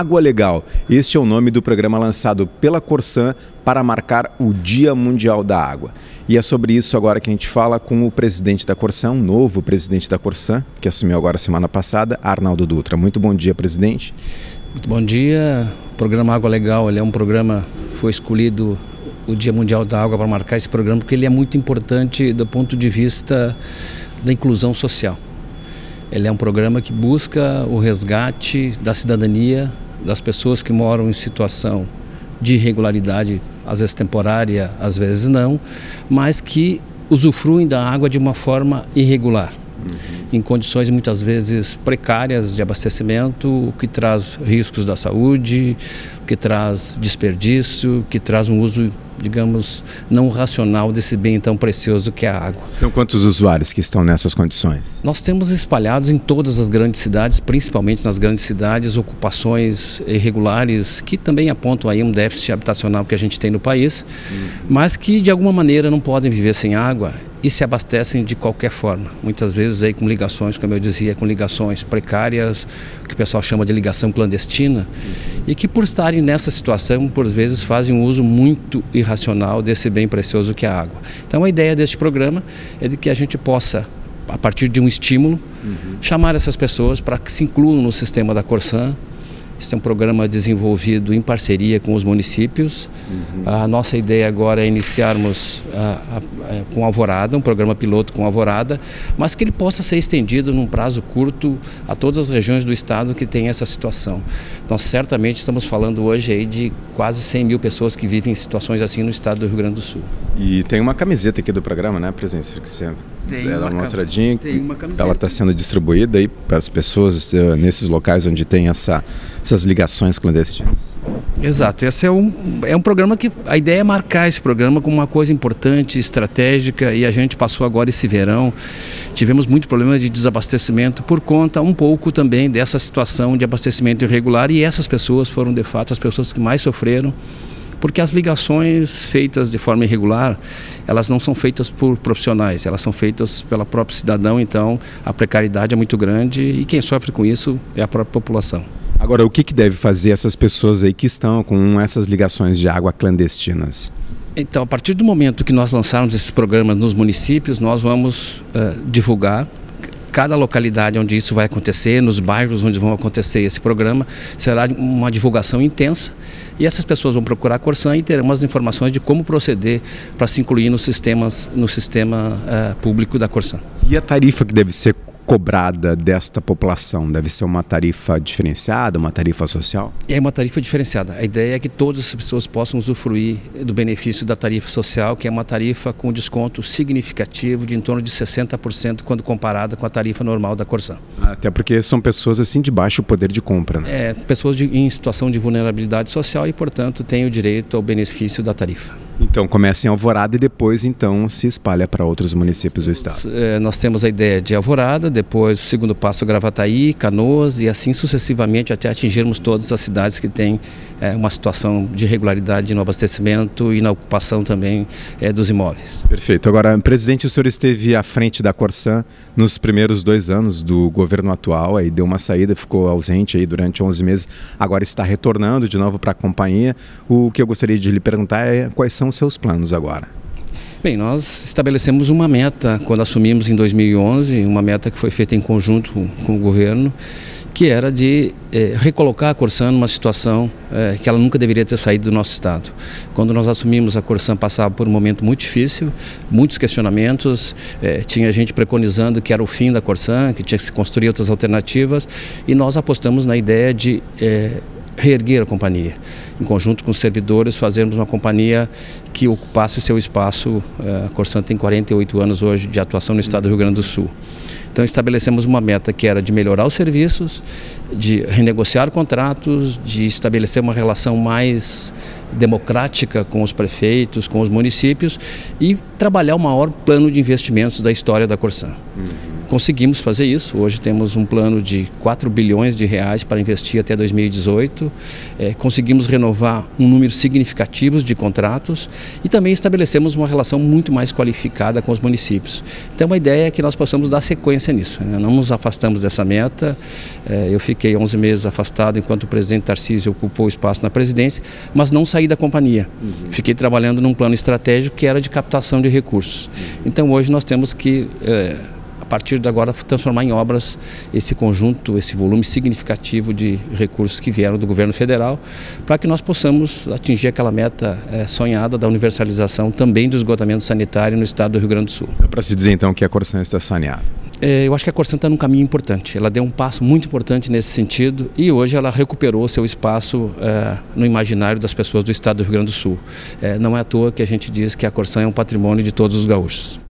Água Legal. Este é o nome do programa lançado pela Corsan para marcar o Dia Mundial da Água. E é sobre isso agora que a gente fala com o presidente da Corsan, um novo presidente da Corsan, que assumiu agora semana passada, Arnaldo Dutra. Muito bom dia, presidente. Muito bom dia. O programa Água Legal, ele é um programa, foi escolhido o Dia Mundial da Água para marcar esse programa, porque ele é muito importante do ponto de vista da inclusão social. Ele é um programa que busca o resgate da cidadania das pessoas que moram em situação de irregularidade, às vezes temporária, às vezes não, mas que usufruem da água de uma forma irregular, em condições muitas vezes precárias de abastecimento, o que traz riscos da saúde, o que traz desperdício, que traz um uso, digamos, não racional desse bem tão precioso que é a água. São quantos usuários que estão nessas condições? Nós temos espalhados em todas as grandes cidades, principalmente nas grandes cidades, ocupações irregulares que também apontam aí um déficit habitacional que a gente tem no país, mas que de alguma maneira não podem viver sem água e se abastecem de qualquer forma. Muitas vezes aí com ligações, como eu dizia, com ligações precárias, o que o pessoal chama de ligação clandestina, e que por estarem nessa situação, por vezes fazem um uso muito irracional desse bem precioso que é a água. Então a ideia deste programa é de que a gente possa, a partir de um estímulo, chamar essas pessoas para que se incluam no sistema da Corsan. Este é um programa desenvolvido em parceria com os municípios. A nossa ideia agora é iniciarmos com Alvorada, um programa piloto com Alvorada, mas que ele possa ser estendido num prazo curto a todas as regiões do estado que tem essa situação. Nós certamente estamos falando hoje aí de quase 100 mil pessoas que vivem em situações assim no estado do Rio Grande do Sul. E tem uma camiseta aqui do programa, né, presidente? Que você dá uma mostradinha. Tem uma camiseta. Ela está sendo distribuída aí para as pessoas nesses locais onde tem essas ligações clandestinas. Exato, esse é um programa que a ideia é marcar esse programa como uma coisa importante, estratégica, e a gente passou agora esse verão, tivemos muito problema de desabastecimento por conta um pouco também dessa situação de abastecimento irregular, e essas pessoas foram de fato as pessoas que mais sofreram, porque as ligações feitas de forma irregular, elas não são feitas por profissionais, elas são feitas pelo próprio cidadão, então a precariedade é muito grande e quem sofre com isso é a própria população. Agora, o que deve fazer essas pessoas aí que estão com essas ligações de água clandestinas? Então, a partir do momento que nós lançarmos esses programas nos municípios, nós vamos divulgar cada localidade onde isso vai acontecer, nos bairros onde vão acontecer esse programa, será uma divulgação intensa e essas pessoas vão procurar a Corsan e terão as informações de como proceder para se incluir no sistema público da Corsan. E a tarifa que deve ser cobrada desta população? Deve ser uma tarifa diferenciada, uma tarifa social? É uma tarifa diferenciada. A ideia é que todas as pessoas possam usufruir do benefício da tarifa social, que é uma tarifa com desconto significativo de em torno de 60% quando comparada com a tarifa normal da Corsan. Até porque são pessoas assim de baixo poder de compra, né? Pessoas em situação de vulnerabilidade social e, portanto, têm o direito ao benefício da tarifa. Então começa em Alvorada e depois então se espalha para outros municípios do estado. Nós temos a ideia de Alvorada, depois o segundo passo Gravataí, Canoas e assim sucessivamente até atingirmos todas as cidades que têm uma situação de irregularidade no abastecimento e na ocupação também dos imóveis. Perfeito. Agora, presidente, o senhor esteve à frente da Corsan nos primeiros 2 anos do governo atual, aí deu uma saída, ficou ausente aí durante 11 meses, agora está retornando de novo para a companhia. O que eu gostaria de lhe perguntar é quais são os seus planos agora? Bem, nós estabelecemos uma meta quando assumimos em 2011, uma meta que foi feita em conjunto com o governo, que era de recolocar a Corsan numa situação que ela nunca deveria ter saído do nosso estado. Quando nós assumimos, a Corsan passava por um momento muito difícil, muitos questionamentos, tinha gente preconizando que era o fim da Corsan, que tinha que se construir outras alternativas, e nós apostamos na ideia de reerguer a companhia, em conjunto com os servidores, fazermos uma companhia que ocupasse o seu espaço. A Corsan tem 48 anos hoje de atuação no estado do Rio Grande do Sul. Então estabelecemos uma meta que era de melhorar os serviços, de renegociar contratos, de estabelecer uma relação mais democrática com os prefeitos, com os municípios e trabalhar o maior plano de investimentos da história da Corsan. conseguimos fazer isso. Hoje temos um plano de 4 bilhões de reais para investir até 2018. Conseguimos renovar um número significativo de contratos e também estabelecemos uma relação muito mais qualificada com os municípios. Então a ideia é que nós possamos dar sequência nisso. Não nos afastamos dessa meta. Eu fiquei 11 meses afastado enquanto o presidente Tarcísio ocupou o espaço na presidência, mas não saí da companhia. Fiquei trabalhando num plano estratégico que era de captação de recursos. Então hoje nós temos que, a partir de agora, transformar em obras esse conjunto, esse volume significativo de recursos que vieram do governo federal, para que nós possamos atingir aquela meta sonhada da universalização também do esgotamento sanitário no estado do Rio Grande do Sul. Dá para se dizer então que a Corsan está saneada? Eu acho que a Corsan está num caminho importante. Ela deu um passo muito importante nesse sentido e hoje ela recuperou seu espaço no imaginário das pessoas do estado do Rio Grande do Sul. Não é à toa que a gente diz que a Corsan é um patrimônio de todos os gaúchos.